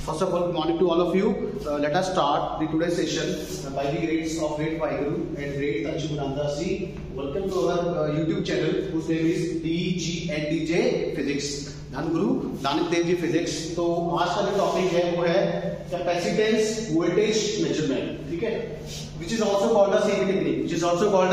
First of all, good morning to all of you. Let us start the today's session by the grades of grade Vaiguru and grade Tanshumanandasi. Welcome to our YouTube channel whose name is DGNDJ Physics. Dhan Guru Nanak Dev ji physics. तो आज का जो topic है वो है capacitance voltage measurement, ठीक है, which is also called a CV technique, which is also called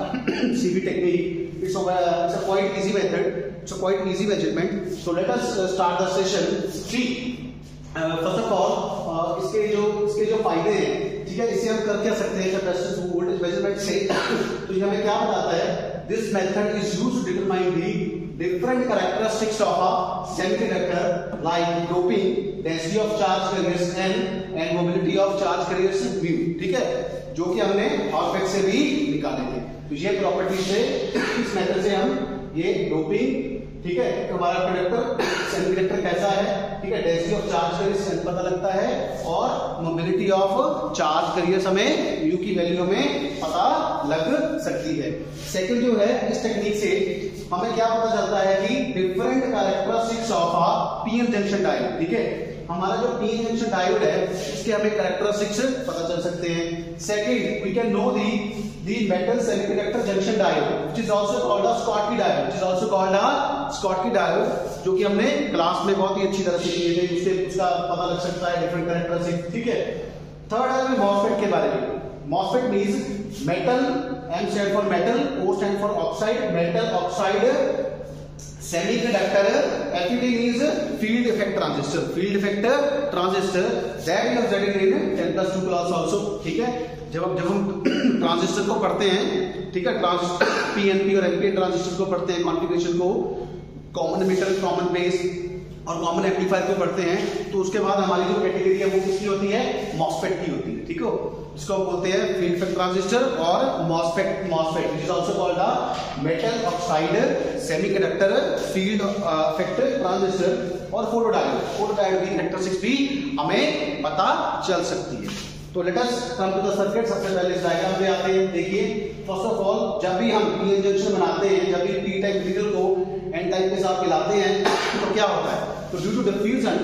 a CV technique. It's a quite easy method. It's a quite easy measurement. So let us start the session. See, first of all, इसके जो फायदे हैं, ठीक है, इसे हम कर क्या सकते हैं कैपेसिटेंस वोल्टेज मेजरमेंट से। तो ये हमें क्या बताता है? This method is used to determine the different characteristics of a semiconductor like doping, density of charge carriers n and mobility of charge carriers mu, ठीक है, जो कि हमने हॉल फैक्ट से भी निकाले थे। तो ये प्रॉपर्टी से इस मेथड से हम ये डोपिंग, ठीक है, हमारा कंडक्टर सेमीकंडक्टर कैसा है, ठीक है, डेंसिटी ऑफ चार्ज कैरियर्स पता लगता है और मोबिलिटी ऑफ चार्ज कैरियर्स हमें यू की वैल्यू में पता लग सकती है। सेकंड जो है, इस टेक्निक से हमें क्या पता चलता है कि different characteristics of a PN junction diode, ठीक है, हमारा जो पीएन जंक्शन डायोड है इसके हमें कैरेक्टरिस्टिक्स पता चल सकते हैं। Second, we can know the metal semiconductor junction diode, which is also called a Schottky diode, which is also called a Schottky diode, जो कि हमने क्लास में बहुत ही अच्छी तरह से किए थे, उससे उसका पता लग सकता है डिफरेंट कैरेक्टरिस्टिक्स, ठीक है। थर्ड है मॉसफेट के बारे में। MOSFET means metal, M stand for metal, O stand for oxide, metal oxide semiconductor, FET means field effect transistor, field effect transistor, that we have studied in 10+2 class also, ठीक है। जब हम transistor को पढ़ते हैं, ठीक है, ट्रांजिस्टर पीएनपी और एनपीएन ट्रांजिस्टर को पढ़ते हैं, कॉन्फ़िगरेशन को, कॉमन एमिटर, कॉमन बेस और कॉमन एम्पलीफायर को पढ़ते हैं, तो उसके बाद हमारी जो कैटेगरी है वो किसकी होती है? मॉसफेट की होती है, ठीक है। इसको हम बोलते हैं फील्ड इफेक्ट ट्रांजिस्टर और MOSFET, which is also called a metal oxide semiconductor field effect transistor और फोटोडायोड की कैरेक्टरिस्टिक्स भी हमें पता चल सकती है। तो let us come to the circuit. सबसे पहले इस डायग्राम पे आते हैं। देखिए, फर्स्ट ऑफ ऑल, जब भी हम पीएन जंक्शन बनाते हैं, जब भी पी टाइप मटेरियल को एन टाइप के साथ मिलाते हैं तो क्या होता है? तो due to diffusion,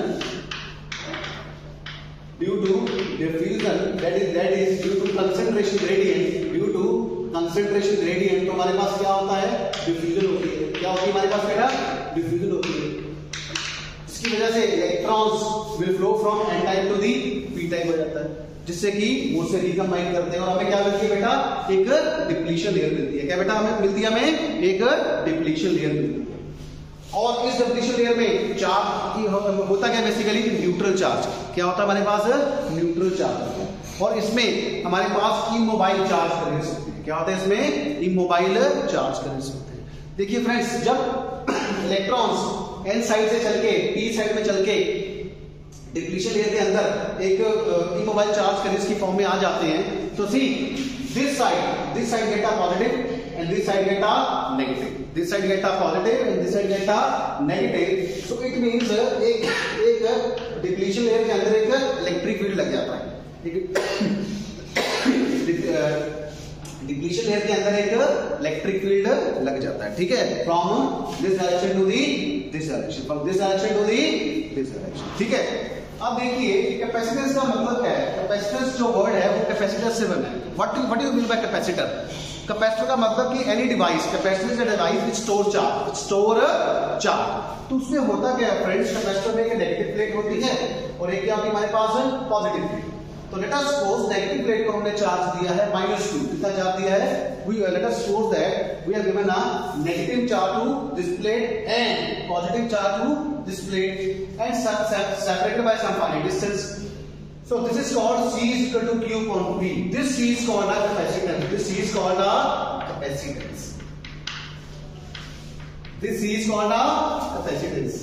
that is due to concentration gradient, तो हमारे पास क्या होता है? डिफ्यूजन होती है। क्या होती है हमारे पास बेटा? डिफ्यूजन होती है। इसकी वजह से electrons will flow from N type to the P type हो जाता है, जिससे कि वो से रिकम्बाइन करते हैं और हमें क्या मिलती है बेटा? एक डिप्लीशन लेयर मिलती है। क्या बेटा हमें मिलती है? हमें एक डिप्लीशन लेयर मिलती है। और इस डिप्लीशन लेयर में चार्ज होता क्या? Basically neutral charge. क्या होता है हमारे पास? Neutral charge. और इसमें हमारे पास इमोबाइल चार्ज कैरियर्स होते हैं। क्या होता है इसमें? इमोबाइल चार्ज कैरियर्स होते हैं। देखिए फ्रेंड्स, जब इलेक्ट्रॉन्स एन साइड से चल के पी साइड में चल के डिप्लीशन लेयर के अंदर एक इमोबाइल चार्ज कैरियर्स की फॉर्म में आ जाते हैं, तो see this side get a positive and this side get a negative, this side get a positive and this side get a negative. So it means एक डिप्लीशन लेयर के अंदर एक इलेक्ट्रिक फील्ड लग जाता है। डिप्लीशन लेयर के अंदर एक इलेक्ट्रिक फील्ड लग जाता है, ठीक है, from this direction to the this direction, from this direction to the this direction, ठीक है। अब देखिए कैपेसिटेंस का मतलब क्या है? कैपेसिटेंस जो वर्ड है वो कैपेसिटर से बना है। What do you mean by capacitor? Capacitor का मतलब कि any device, capacitor is a device which store charge. तो उसमें होता क्या है फ्रेंड्स? कैपेसिटर में एक नेगेटिव प्लेट होती है और एक क्या होती है हमारे पास? Positive plate. तो let us suppose negative plate को हमने चार्ज दिया है -2, कितना चार्ज दिया है? Let us suppose that we have given a negative charge to this plate and positive charge to this plate and separated by some finite distance. So this is called C is equal to Q upon V. This C is called a capacitance. This C is called a capacitance. This C is called a capacitance.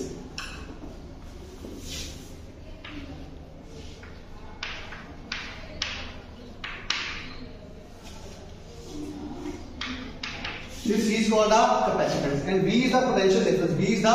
This C is called a capacitance, and V is the potential difference. V is the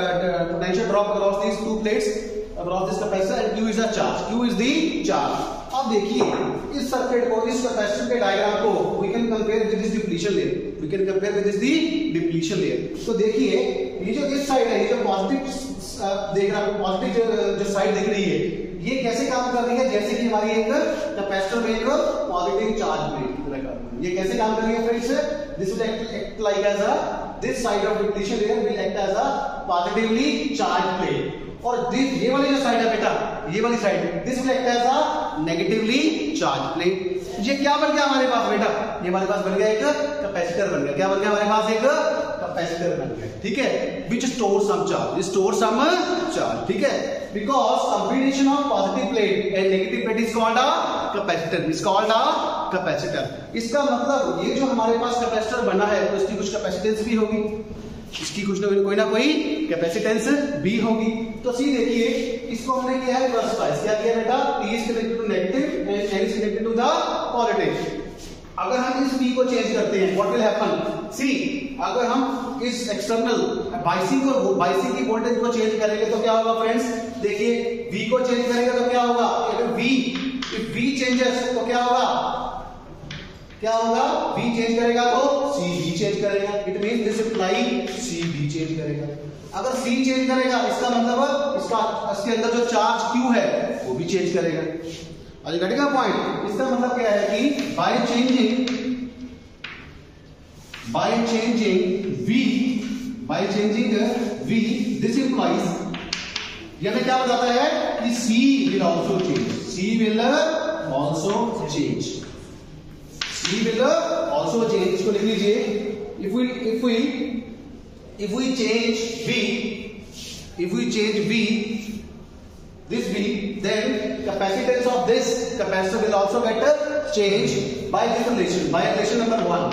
potential drop across these two plates, across this capacitor, and Q is the charge. Q is the charge. अब देखिए इस circuit को, इस capacitor के diagram को we can compare with this depletion layer, we can compare with this the depletion layer. तो देखिए ये जो इस साइड है, ये जो पॉजिटिव देख रहा है, पॉजिटिव जो साइड दिख रही है, ये कैसे काम कर रही है, जैसे कि हमारी एक कैपेसिटर में एक पॉजिटिव चार्ज प्लेट की तरह काम, ये कैसे काम कर रही है friends, this will act like as a, this side of depletion layer will act as a positively charged plate, और दिस ये वाली जो साइड है बेटा, ये वाली side, this will act as a negatively charged plate. ये क्या बन गया हमारे पास बेटा, ये हमारे पास बन गया एक कैपेसिटर बन गया, क्या बन गया हमारे पास, एक कैपेसिटर बन गया, ठीक है, which store some charge, store some charge, ठीक है, because combination of positive plate and negative plate is called a capacitor, is called a capacitor। इसका मतलब ये जो हमारे पास कैपेसिटर बना है तो इसकी कुछ कैपेसिटेंस भी होगी, इसकी कुछ कोई ना कोई कैपेसिटेंस भी होगी। तो सी देखिए इसको हमने किया है रिवर्स बायस, क्या किया बेटा, P is connected to negative and N is connected to the positive। अगर हम इस V को चेंज करते हैं, व्हाट विल हैपन, सी अगर हम इस एक्सटर्नल बाइसिंग की वोल्टेज को चेंज करेंगे तो क्या होगा फ्रेंड्स, देखिए V को चेंज करेंगे तो क्या होगा, अगर V चेंजेस तो क्या होगा, क्या होगा, V चेंज करेगा तो C भी चेंज करेगा, it means this imply C भी चेंज करेगा। अगर C चेंज करेगा इसका मतलब इसके अंदर जो चार्ज Q है वो भी चेंज करेगा। अरे घटेगा पॉइंट, इसका मतलब क्या है कि by changing V, this implies, ये हमें क्या बताता है कि C will also change, C will also change, इसको लिख लीजिए, if we change V, this V, then capacitance of this capacitor will also get changed by this relation, by relation number 1,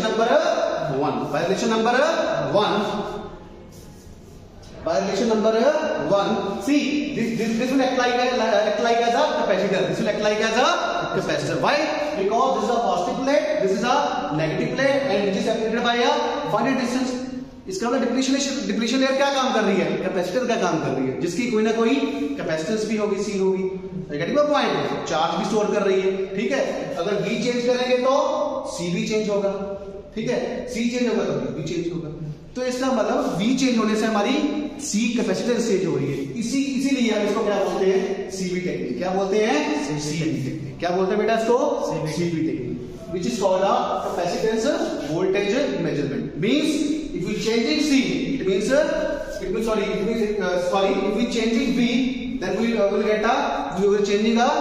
by relation number 1, see this will act like as a capacitor, this will act like as a capacitor, why, because this is a positive plate, this is a negative plate and which is separated by a finite distance। इसका मतलब depletion layer क्या काम कर रही है, capacitor का काम कर रही है, जिसकी कोई ना कोई कैपेसिटेंस भी होगी, सी होगी, गेटिंग द पॉइंट, चार्ज भी स्टोर कर रही है, ठीक है। अगर V चेंज करेंगे तो C भी चेंज होगा, ठीक है, C चेंज होगा तो V भी चेंज होगा। तो इसका मतलब V चेंज होने से हमारी C कैपेसिटेंस चेंज हो रही है, इसीलिए हम इसको क्या बोलते हैं, CB टेक्निक। क्या बोलते हैं, CB टेक्निक। क्या बोलते हैं बेटा इसको, CB technique, which is called a capacitance voltage measurement। Means if we changing C, it means if we changing V, then we will get we will changing a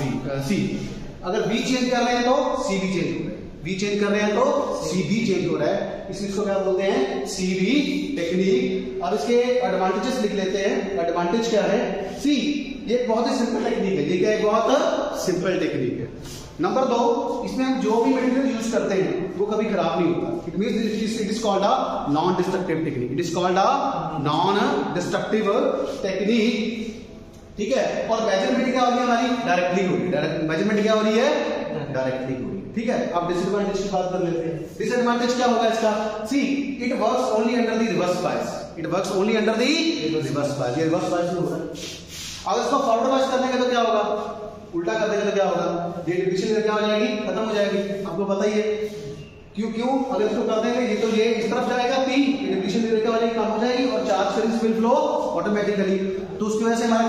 C। अगर V change कर रहे हैं तो C भी change हो रहा है, V change कर रहे हैं तो C भी चेंज हो रहा है, इसको क्या बोलते हैं, CB टेक्निक। अब इसके एडवांटेजेस लिख लेते हैं। एडवांटेज क्या है, सी ये बहुत ही सिंपल टेक्निक है, ठीक है, बहुत सिंपल टेक्निक है। नंबर 2, इसमें हम जो भी मटेरियल यूज करते हैं वो कभी खराब नहीं होता। It means it is called a non destructive technique, it is called a non destructive technique, ठीक है। और मेजरमेंट क्या हो रही है हमारी, डायरेक्टली हो रही है, मेजरमेंट क्या हो रही है, डायरेक्टली हो रही है, ठीक है। अब डिसएडवांटेज की बात कर लेते हैं। डिसएडवांटेज क्या होगा इसका, see it works only under the reverse bias, it works only under the reverse bias, ये रिवर्स बायस में हो रहा है। अगर इसको फॉरवर्ड बायस करने का तो क्या होगा, उल्टा कर देंगे तो क्या होगा, ये डिप्लीशन क्या हो जाएगी, खत्म हो जाएगी, आपको पता ही है क्यों। अगर इसको कर देंगे ये तो ये इस तरफ जाएगा P, ये डिप्लीशन क्या हो जाएगी, कम हो जाएगी और charge current will flow automatically, तो उसकी वजह से हमारा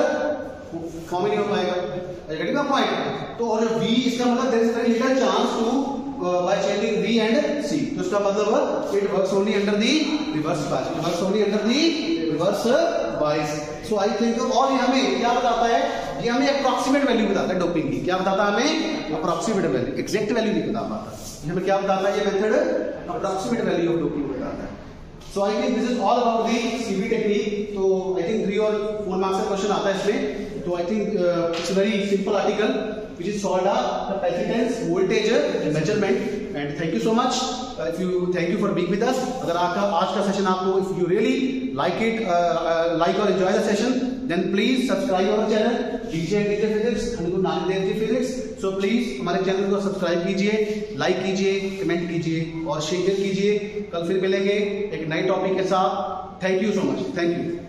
कैपेसिटर फॉर्म ही नहीं हो पाएगा, गेटिंग द पॉइंट। तो और V इसका मतलब there is very little chance to by changing V and C, तो इसका मतलब it works only under the reverse bias, it works only under the reverse bias. So I think, और ये हमें क्या बताता है, ये हमें अप्रॉक्सीमेट वैल्यू बताता है डोपिंग की। क्या बताता है हमें, अप्रॉक्सीमेट वैल्यू, एग्जैक्ट वैल्यू नहीं बता पाता, ये हमें क्या बताता है, ये method approximate value of doping बताता है। So I think this is all about the CB technique. तो आई थिंक 3 और 4 मार्क्स का क्वेश्चन आता है इसमें। तो I think it's very simple article which is called a capacitance voltage measurement, and thank you so much, thank you for being with us। अगर आपका आज का सेशन आपको, if you really like it, like or enjoy the session, then please subscribe our channel DJ and DJ Physics, Guru Nanak Dev Ji Physics। so please हमारे channel को subscribe कीजिए, like कीजिए, comment कीजिए और share कीजिए। कल फिर मिलेंगे एक नए टॉपिक के साथ। Thank you so much, thank you.